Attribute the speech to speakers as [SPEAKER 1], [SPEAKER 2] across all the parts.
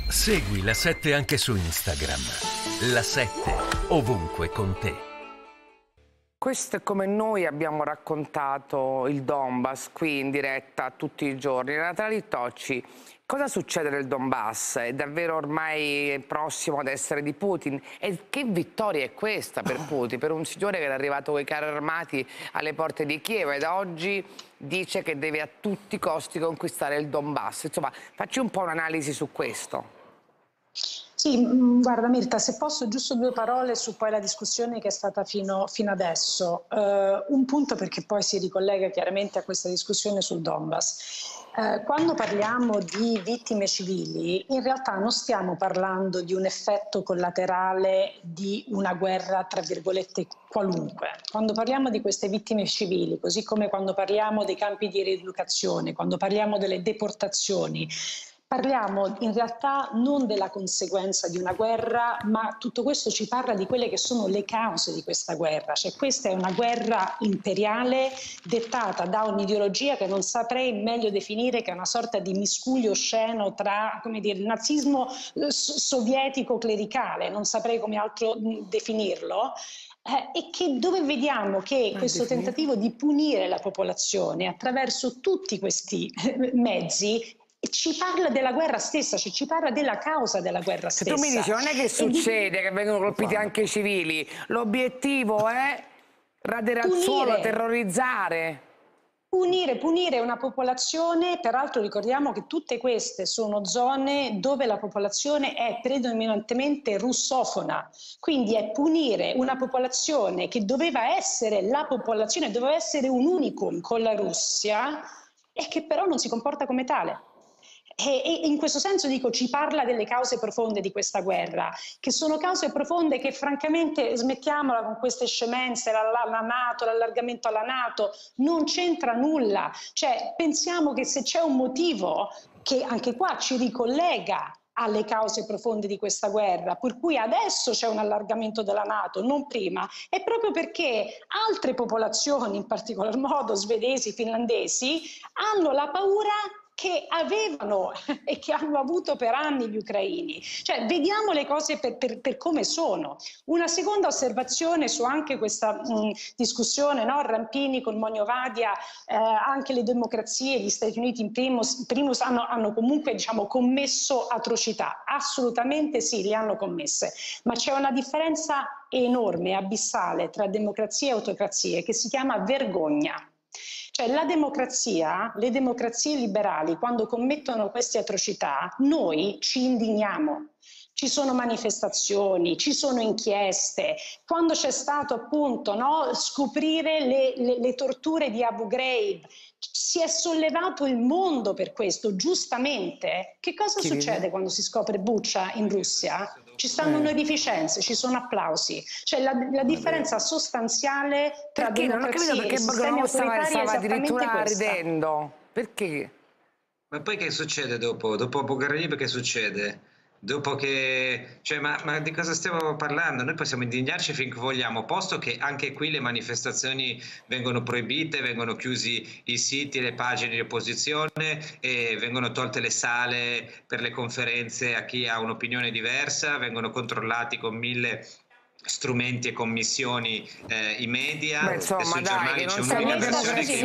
[SPEAKER 1] Segui La 7 anche su Instagram. La 7 ovunque con te.
[SPEAKER 2] Questo è come noi abbiamo raccontato il Donbass qui in diretta tutti i giorni. Renata Littocci, cosa succede nel Donbass? È davvero ormai prossimo ad essere di Putin? E che vittoria è questa per Putin? Per un signore che è arrivato con i carri armati alle porte di Kiev e da oggi dice che deve a tutti i costi conquistare il Donbass. Insomma, facci un po' un'analisi su questo.
[SPEAKER 3] Sì, guarda Mirta, se posso giusto due parole su poi la discussione che è stata fino adesso. Un punto perché poi si ricollega chiaramente a questa discussione sul Donbass. Quando parliamo di vittime civili, in realtà non stiamo parlando di un effetto collaterale di una guerra, tra virgolette, qualunque. Quando parliamo di queste vittime civili, così come quando parliamo dei campi di rieducazione, quando parliamo delle deportazioni, parliamo in realtà non della conseguenza di una guerra, ma tutto questo ci parla di quelle che sono le cause di questa guerra. Cioè questa è una guerra imperiale dettata da un'ideologia che non saprei meglio definire che è una sorta di miscuglio osceno tra, come dire, il nazismo sovietico clericale, non saprei come altro definirlo. E che dove vediamo che questo tentativo di punire la popolazione attraverso tutti questi mezzi ci parla della guerra stessa, cioè ci parla della causa della guerra stessa.
[SPEAKER 2] Tu mi dici, non è che succede che vengono colpiti anche i civili, l'obiettivo è radere al suolo, terrorizzare.
[SPEAKER 3] Punire una popolazione, peraltro ricordiamo che tutte queste sono zone dove la popolazione è predominantemente russofona, quindi è punire una popolazione che doveva essere la popolazione, doveva essere un unicum con la Russia e che però non si comporta come tale. E in questo senso dico, ci parla delle cause profonde di questa guerra, che sono cause profonde che francamente, smettiamola con queste scemenze, la NATO, l'allargamento alla NATO, non c'entra nulla. Cioè, pensiamo che se c'è un motivo che anche qua ci ricollega alle cause profonde di questa guerra, per cui adesso c'è un allargamento della NATO, non prima, è proprio perché altre popolazioni, in particolar modo svedesi, finlandesi, hanno la paura che avevano e che hanno avuto per anni gli ucraini. Cioè, vediamo le cose per come sono. Una seconda osservazione su anche questa discussione, no? Rampini con Mognovadia, anche le democrazie, gli Stati Uniti in primus hanno comunque, diciamo, commesso atrocità. Assolutamente sì, le hanno commesse. Ma c'è una differenza enorme, abissale, tra democrazie e autocrazie che si chiama vergogna. Cioè la democrazia, le democrazie liberali, quando commettono queste atrocità, noi ci indigniamo. Ci sono manifestazioni, ci sono inchieste. Quando c'è stato appunto scoprire le torture di Abu Ghraib, si è sollevato il mondo per questo, giustamente. Che cosa succede quando si scopre Bucha in Russia? Ci stanno onorificenze, ci sono applausi. Cioè la differenza sostanziale tra democrazia e sistemi autoritari è
[SPEAKER 2] stava
[SPEAKER 3] esattamente
[SPEAKER 2] addirittura
[SPEAKER 3] questa.
[SPEAKER 2] ridendo. Perché?
[SPEAKER 4] Ma poi che succede dopo? Dopo Abu Ghraib che succede? Dopo che... Cioè, ma di cosa stiamo parlando? Noi possiamo indignarci finché vogliamo, posto che anche qui le manifestazioni vengono proibite, vengono chiusi i siti, le pagine di opposizione e vengono tolte le sale per le conferenze a chi ha un'opinione diversa, vengono controllati con 1000 strumenti e commissioni i media.
[SPEAKER 2] Beh, insomma,
[SPEAKER 4] sui giornali c'è un'universione che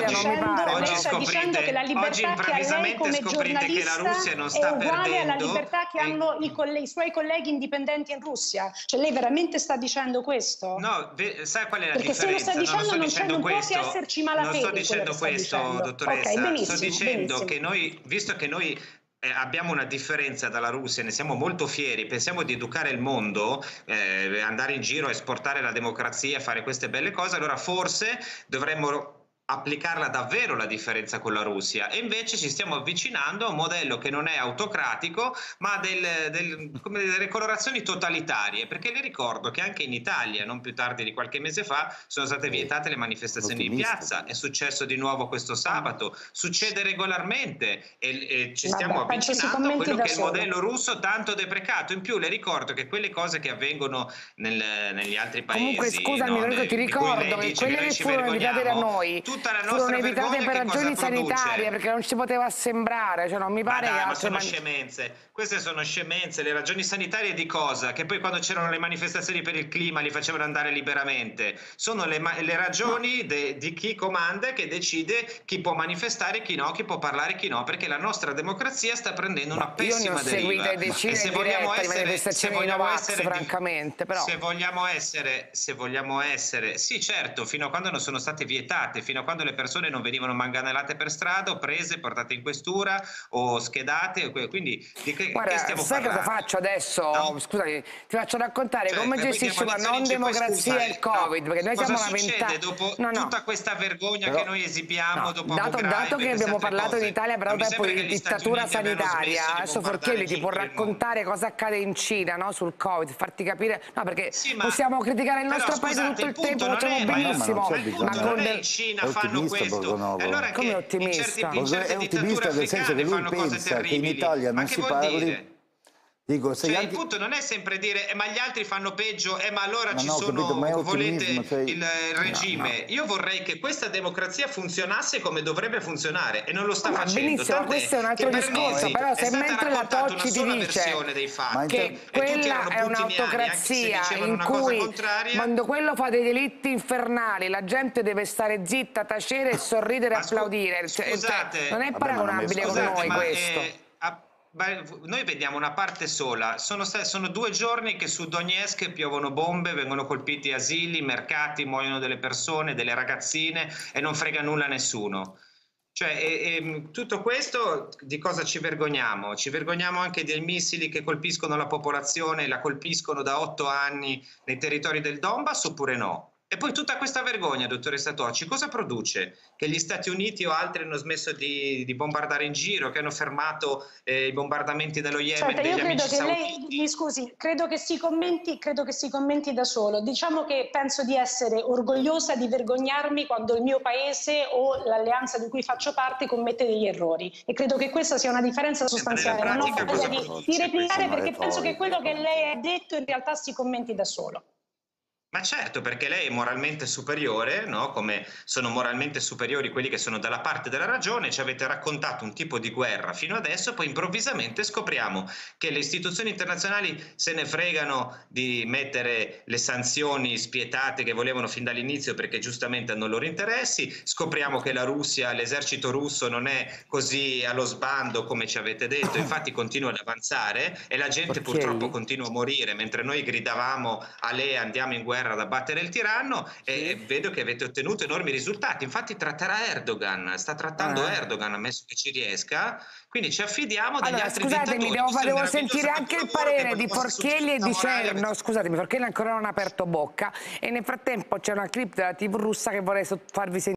[SPEAKER 3] oggi scoprite che la libertà che ha lei come giornalista
[SPEAKER 4] non sta
[SPEAKER 3] è uguale
[SPEAKER 4] perdendo,
[SPEAKER 3] alla libertà che hanno i suoi colleghi indipendenti in Russia. Cioè lei veramente sta dicendo questo?
[SPEAKER 4] No, sai qual è la
[SPEAKER 3] Perché
[SPEAKER 4] differenza?
[SPEAKER 3] se lo sta dicendo non può che esserci malafede.
[SPEAKER 4] Non sto dicendo questo, dottoressa,
[SPEAKER 3] okay, benissimo,
[SPEAKER 4] sto dicendo
[SPEAKER 3] benissimo.
[SPEAKER 4] che noi, visto che noi abbiamo una differenza dalla Russia, ne siamo molto fieri, pensiamo di educare il mondo, andare in giro a esportare la democrazia, fare queste belle cose, allora forse dovremmo applicarla davvero la differenza con la Russia, e invece ci stiamo avvicinando a un modello che non è autocratico ma come delle colorazioni totalitarie, perché le ricordo che anche in Italia non più tardi di qualche mese fa sono state vietate le manifestazioni in piazza, è successo di nuovo questo sabato, succede regolarmente e ci stiamo avvicinando a quello che è il modello russo tanto deprecato. In più le ricordo che quelle cose che avvengono negli altri paesi,
[SPEAKER 2] comunque scusami, ti ricordo che quelle che furono invitate da noi
[SPEAKER 4] tutta la
[SPEAKER 2] furono
[SPEAKER 4] nostra
[SPEAKER 2] evitate
[SPEAKER 4] vergogna,
[SPEAKER 2] per
[SPEAKER 4] che
[SPEAKER 2] ragioni
[SPEAKER 4] cosa produce?
[SPEAKER 2] sanitarie, perché non si poteva assembrare, cioè non mi pare
[SPEAKER 4] Ma
[SPEAKER 2] che
[SPEAKER 4] ma
[SPEAKER 2] altre
[SPEAKER 4] sono scemenze, queste sono scemenze, le ragioni sanitarie di cosa? Che poi quando c'erano le manifestazioni per il clima li facevano andare liberamente, sono le ragioni di chi comanda e che decide chi può manifestare, chi no, chi può parlare, chi no, perché la nostra democrazia sta prendendo una
[SPEAKER 2] io ne ho
[SPEAKER 4] pessima deriva.
[SPEAKER 2] seguite decine
[SPEAKER 4] E se
[SPEAKER 2] in
[SPEAKER 4] vogliamo
[SPEAKER 2] diretta di
[SPEAKER 4] essere,
[SPEAKER 2] manifestazioni di Novax, francamente, però...
[SPEAKER 4] se vogliamo essere, sì certo, fino a quando non sono state vietate, fino a quando le persone non venivano manganellate per strada o prese, portate in questura o schedate, quindi di che stiamo
[SPEAKER 2] sai
[SPEAKER 4] parlando?
[SPEAKER 2] cosa faccio adesso?
[SPEAKER 4] No?
[SPEAKER 2] Scusami, ti faccio raccontare come
[SPEAKER 4] Poi
[SPEAKER 2] gestisce
[SPEAKER 4] diamo
[SPEAKER 2] una
[SPEAKER 4] lezioni
[SPEAKER 2] non
[SPEAKER 4] poi
[SPEAKER 2] democrazia
[SPEAKER 4] scusa,
[SPEAKER 2] il Covid, perché noi
[SPEAKER 4] cosa
[SPEAKER 2] siamo una
[SPEAKER 4] succede
[SPEAKER 2] ventata...
[SPEAKER 4] dopo
[SPEAKER 2] No, no.
[SPEAKER 4] tutta questa vergogna che noi esibiamo dopo Abu
[SPEAKER 2] Dato
[SPEAKER 4] Ghraib
[SPEAKER 2] che
[SPEAKER 4] e queste
[SPEAKER 2] abbiamo
[SPEAKER 4] altre
[SPEAKER 2] parlato in
[SPEAKER 4] cose?
[SPEAKER 2] Italia per
[SPEAKER 4] Non
[SPEAKER 2] un
[SPEAKER 4] mi
[SPEAKER 2] tempo
[SPEAKER 4] sembra
[SPEAKER 2] di
[SPEAKER 4] che gli Stati
[SPEAKER 2] dittatura
[SPEAKER 4] Uniti abbiano
[SPEAKER 2] sanitaria,
[SPEAKER 4] smesso di
[SPEAKER 2] adesso
[SPEAKER 4] bombardare
[SPEAKER 2] Forchielli ti può
[SPEAKER 4] chiunque nel mondo.
[SPEAKER 2] raccontare cosa accade in Cina, no, sul Covid, farti capire... No, perché
[SPEAKER 4] Sì, ma
[SPEAKER 2] possiamo criticare il
[SPEAKER 4] però,
[SPEAKER 2] nostro paese
[SPEAKER 4] scusate,
[SPEAKER 2] tutto il
[SPEAKER 4] punto
[SPEAKER 2] tempo,
[SPEAKER 4] non
[SPEAKER 2] facciamo
[SPEAKER 4] è-
[SPEAKER 2] benissimo,
[SPEAKER 4] ma il punto non è in
[SPEAKER 2] del...
[SPEAKER 4] Cina
[SPEAKER 5] È
[SPEAKER 4] fanno
[SPEAKER 5] ottimista
[SPEAKER 4] questo.
[SPEAKER 5] Borgonovo.
[SPEAKER 4] E allora
[SPEAKER 2] Come
[SPEAKER 4] che
[SPEAKER 2] ottimista?
[SPEAKER 4] in certe
[SPEAKER 5] È
[SPEAKER 4] dittature
[SPEAKER 5] ottimista nel senso che
[SPEAKER 4] africane
[SPEAKER 5] lui
[SPEAKER 4] fanno cose
[SPEAKER 5] pensa che in
[SPEAKER 4] terribili.
[SPEAKER 5] Italia
[SPEAKER 4] Ma
[SPEAKER 5] non
[SPEAKER 4] che
[SPEAKER 5] si
[SPEAKER 4] vuol
[SPEAKER 5] parli.
[SPEAKER 4] dire?
[SPEAKER 5] Dico, se
[SPEAKER 4] Cioè,
[SPEAKER 5] anche...
[SPEAKER 4] il punto non è sempre dire ma gli altri fanno peggio, ma allora
[SPEAKER 5] Ma
[SPEAKER 4] ci
[SPEAKER 5] no,
[SPEAKER 4] sono,
[SPEAKER 5] capito, ma è
[SPEAKER 4] volete
[SPEAKER 5] ottimismo, cioè...
[SPEAKER 4] il regime. Io vorrei che questa democrazia funzionasse come dovrebbe funzionare e non lo sta facendo.
[SPEAKER 2] Benissimo,
[SPEAKER 4] Tant'è
[SPEAKER 2] questo è un altro
[SPEAKER 4] che per
[SPEAKER 2] discorso,
[SPEAKER 4] mesi
[SPEAKER 2] però
[SPEAKER 4] è
[SPEAKER 2] se
[SPEAKER 4] stata
[SPEAKER 2] mentre la
[SPEAKER 4] raccontata una
[SPEAKER 2] Tocci ti
[SPEAKER 4] sola
[SPEAKER 2] dice
[SPEAKER 4] versione dei fatti
[SPEAKER 2] che
[SPEAKER 4] e tutti
[SPEAKER 2] quella
[SPEAKER 4] erano
[SPEAKER 2] è
[SPEAKER 4] putiniani, anche se
[SPEAKER 2] un'autocrazia
[SPEAKER 4] dicevano
[SPEAKER 2] in
[SPEAKER 4] una cosa
[SPEAKER 2] cui
[SPEAKER 4] contraria.
[SPEAKER 2] quando quello fa dei delitti infernali la gente deve stare zitta, tacere e sorridere e applaudire,
[SPEAKER 4] scusate,
[SPEAKER 2] non è paragonabile con
[SPEAKER 4] scusate,
[SPEAKER 2] noi
[SPEAKER 4] ma
[SPEAKER 2] questo.
[SPEAKER 4] noi vediamo una parte sola, sono 2 giorni che su Donetsk piovono bombe, vengono colpiti asili, mercati, muoiono delle persone, delle ragazzine e non frega nulla a nessuno. Cioè, tutto questo di cosa ci vergogniamo? Ci vergogniamo anche dei missili che colpiscono la popolazione, la colpiscono da 8 anni nei territori del Donbass oppure no? E poi tutta questa vergogna, dottoressa Tocci, cosa produce? Che gli Stati Uniti o altri hanno smesso di bombardare in giro, che hanno fermato i bombardamenti dello Yemen,
[SPEAKER 3] Aspetta, io
[SPEAKER 4] degli
[SPEAKER 3] credo
[SPEAKER 4] amici
[SPEAKER 3] che
[SPEAKER 4] sauditi?
[SPEAKER 3] lei, mi scusi, credo che si commenti da solo. Diciamo che penso di essere orgogliosa di vergognarmi quando il mio paese o l'alleanza di cui faccio parte commette degli errori, e credo che questa sia una differenza sostanziale. Non ho voglia di replicare perché penso che quello che lei ha detto in realtà si commenti da solo.
[SPEAKER 4] Ma certo, perché lei è moralmente superiore, no? Come sono moralmente superiori quelli che sono dalla parte della ragione. Ci avete raccontato un tipo di guerra fino adesso, poi improvvisamente scopriamo che le istituzioni internazionali se ne fregano di mettere le sanzioni spietate che volevano fin dall'inizio perché giustamente hanno i loro interessi. Scopriamo che la Russia, l'esercito russo non è così allo sbando come ci avete detto, infatti continua ad avanzare e la gente purtroppo continua a morire, mentre noi gridavamo a lei andiamo in guerra ad abbattere il tiranno, e vedo che avete ottenuto enormi risultati. Infatti tratterà Erdogan, sta trattando Erdogan, ammesso che ci riesca, quindi ci affidiamo degli altri
[SPEAKER 2] scusatemi,
[SPEAKER 4] dittatori.
[SPEAKER 2] devo sentire anche il parere di Forchielli e di Cerno. No, scusatemi, Forchielli ancora non ha aperto bocca e nel frattempo c'è una clip della TV russa che vorrei farvi sentire.